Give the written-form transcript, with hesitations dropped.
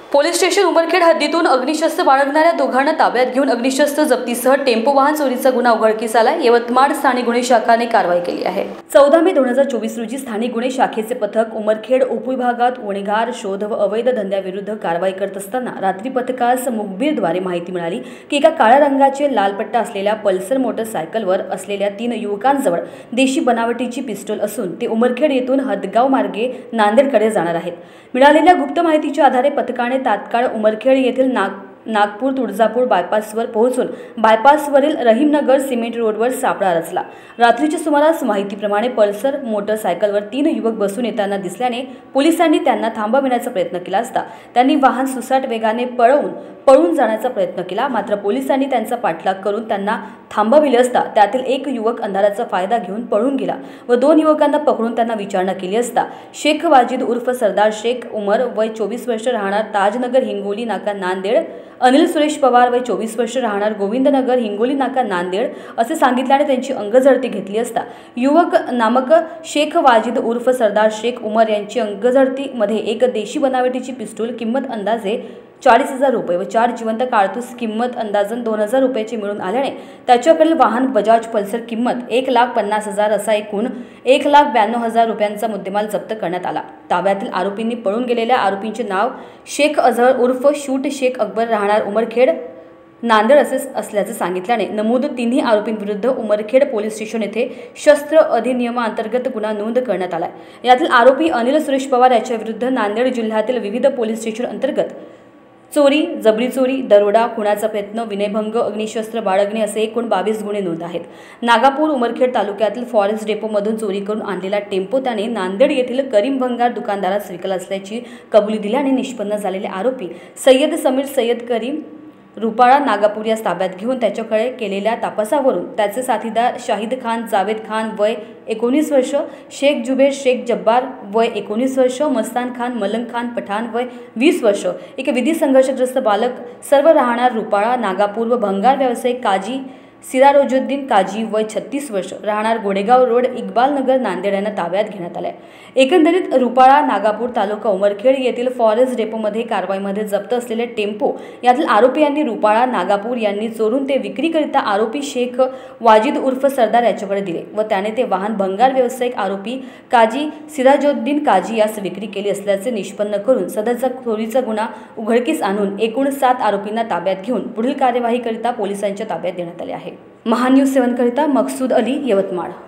Police station Umarkhed हद्दीतून अग्निशस्त्र बाळगणाऱ्या दोघांना ताब्यात घेऊन अग्निशस्त्र जप्तीसह टेम्पो वाहन चोरीचा गुन्हा उघडकीस आला। यवतमाळ स्थानिक गुन्हे शाखाने कारवाई केली आहे। 14 मे 2024 रोजी स्थानिक गुन्हे शाखेचे पथक उमरखेड उपविभागात गुन्हेगार शोध व अवैध धंद्याविरुद्ध कारवाई करत असताना रात्री पथकास मुखबिरद्वारे माहिती मिळाली की एका काळ्या रंगाचे लाल पट्टा असलेल्या पल्सर मोटरसायकलवर असलेल्या 3 युवकांजवळ देशी बनावटीची पिस्टल असून ते उमरखेड येथून हदगाव मार्गे नांदेडकडे जाणार आहेत। मिळालेल्या गुप्त माहितीच्या आधारे पथकाने तात्काळ उमरखेड येथील नागपूर तुळजापूर बायपासवर पोहोचून बायपासवरील रहीमनगर सिमेंट रोडवर सापळा रचला। रात्रीच्या सुमारास माहितीप्रमाणे पल्सर मोटरसायकलवर 3 युवक बसून येताना दिसल्याने पोलिसांनी त्यांना थांबविण्याचा प्रयत्न केला असता त्यांनी वाहन सुसाट वेगाने पळून जाण्याचा प्रयत्न केला। मात्र पोलिसांनी त्यांचा पाठलाग करून त्यांना थांबविले असता त्यातील एक युवक अंधाराचा फायदा घेऊन पळून गेला व 2 युवकांना पकडून त्यांना विचारणा केली असता शेख वाजिद उर्फ सरदार शेख उमर वय 24 वर्ष राहणार ताजनगर हिंगोली नाका नांदेड, अनिल सुरेश पवार वय 24 वर्ष राहणार गोविंदनगर हिंगोली नाका नांदेड असे सांगितल्याने त्यांची अंगझडती घेतली असता युवक नामक शेख वाजिद उर्फ सरदार शेख उमर यांची अंगझडतीमध्ये एक देशी बनावटीची पिस्तूल किंमत अंदाजे 40,000 रुपये व 4 जिवंत कारतूस किंमत अंदाजन 2,000 रुपयाचे मिळून आल्याने त्याच्याकडील वाहन बजाज पल्सर किंमत 1,50,000 असा एकूण 1,92,000 रुपयांचा मुद्देमाल जप्त करण्यात आला। ताब्यातील आरोपींनी पळून गेलेल्या आरोपींचे नाव शेख अझहर उर्फ शूट शेख अकबर राहणार उमरखेड नांदेड असे असल्याचे सांगितल्याने नमूद 3 आरोपींविरुद्ध उमरखेड पोलीस स्टेशन येथे शस्त्र अधिनियमांतर्गत गुन्हा नोंद करण्यात आला। यातील आरोपी अनिल सुरेश पवार याच्या विरुद्ध नांदेड जिल्ह्यातील विविध पोलीस स्टेशन अंतर्गत चोरी, जबरी चोरी, दरोडा, खुनाचा प्रयत्न, विनयभंग, अग्निशस्त्र बाळगणे असे एकूण 22 गुन्हे नोंद आहेत। नागापूर उमरखेड तालुक्यातील फॉरेस्ट डेपोमधून चोरी करून आणलेला टेम्पो त्याने नांदेड येथील करीम भंगार दुकानदारास विकला असल्याची कबुली दिल्याने निष्पन्न झालेले आरोपी सय्यद समीर सय्यद करीम रुपाळा नागापूर यास ताब्यात घेऊन त्याच्याकडे केलेल्या तपासावरून त्याचे साथीदार शाहिद खान जावेद खान वय 19 वर्ष, शेख जुबेर शेख जब्बार वय 19 वर्ष, मस्तान खान मलंग खान पठाण वय 20 वर्ष, एक विधी संघर्षग्रस्त बालक सर्व राहणार रुपाळा नागापूर व भंगार व्यावसायिक काजी सिरारोजुद्दीन काजी वय 36 वर्ष राहणार गोडेगाव रोड इक्बाल नगर नांदेड यांना ताब्यात घेण्यात आले। एकंदरीत रुपाळा नागापूर तालुका उमरखेड येथील फॉरेस्ट डेपोमध्ये कारवाईमध्ये जप्त असलेले टेम्पो यातील आरोपी यांनी रुपाळा नागापूर यांनी चोरून ते विक्रीकरिता आरोपी शेख वाजिद उर्फ सरदार याच्याकडे दिले व त्याने ते वाहन भंगार व्यावसायिक आरोपी काजी सिराजुद्दीन काजी यास विक्री केली असल्याचे निष्पन्न करून सदरचा चोरीचा गुन्हा उघडकीस आणून एकूण 7 आरोपींना ताब्यात घेऊन पुढील कार्यवाहीकरिता पोलिसांच्या ताब्यात देण्यात आले आहे। महान्यूज 7 करिता मकसूद अली, यवतमाळ।